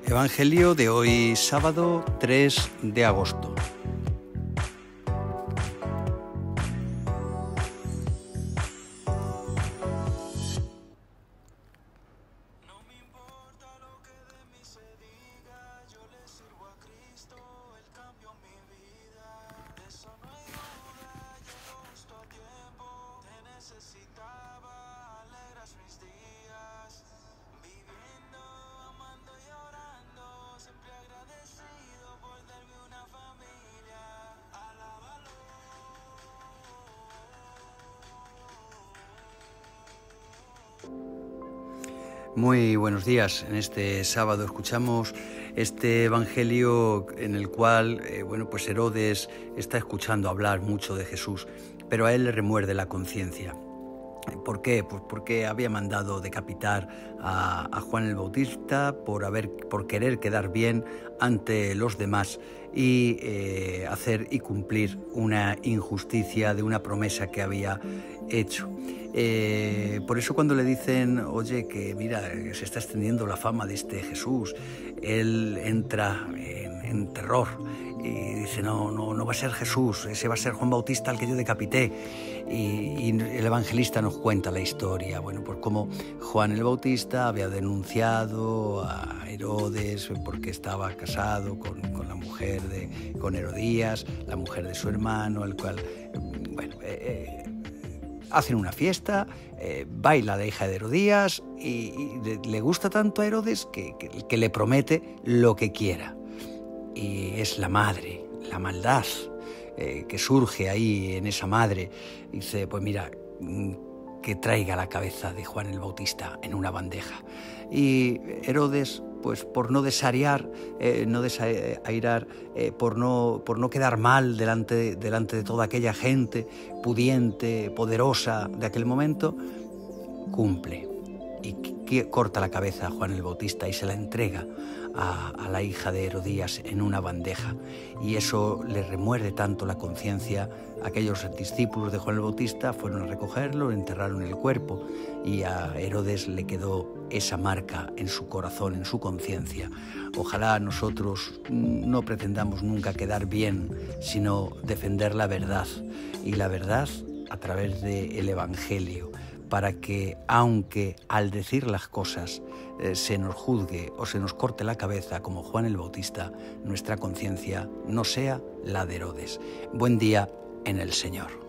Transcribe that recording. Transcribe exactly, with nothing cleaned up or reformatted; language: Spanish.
Evangelio de hoy, sábado tres de agosto. Muy buenos días. En este sábado escuchamos este evangelio en el cual, eh, bueno, pues Herodes está escuchando hablar mucho de Jesús, pero a él le remuerde la conciencia. ¿Por qué? Pues porque había mandado decapitar a, a Juan el Bautista por, haber, por querer quedar bien ante los demás y eh, hacer y cumplir una injusticia de una promesa que había hecho. Eh, por eso cuando le dicen, oye, que mira, se está extendiendo la fama de este Jesús, él entra en, en terror y dice, no, no, no va a ser Jesús, ese va a ser Juan Bautista al que yo decapité. Y, y el evangelista nos cuenta la historia, bueno, pues cómo Juan el Bautista había denunciado a Herodes porque estaba casado con, con la mujer de, con Herodías, la mujer de su hermano, el cual, bueno, eh, eh, hacen una fiesta, eh, baila la hija de Herodías y, y le, le gusta tanto a Herodes que, que, que le promete lo que quiera. Y es la madre, la maldad eh, que surge ahí en esa madre. Dice, pues mira, que traiga la cabeza de Juan el Bautista en una bandeja. Y Herodes, pues por no desariar, eh, no desairar, eh, por, no, por no quedar mal delante, delante de toda aquella gente pudiente, poderosa de aquel momento, cumple y que corta la cabeza a Juan el Bautista y se la entrega a, a la hija de Herodías en una bandeja. Y eso le remuerde tanto la conciencia. Aquellos discípulos de Juan el Bautista fueron a recogerlo, enterraron el cuerpo y a Herodes le quedó esa marca en su corazón, en su conciencia. Ojalá nosotros no pretendamos nunca quedar bien, sino defender la verdad, y la verdad a través del Evangelio, para que, aunque al decir las cosas eh, se nos juzgue o se nos corte la cabeza como Juan el Bautista, nuestra conciencia no sea la de Herodes. Buen día en el Señor.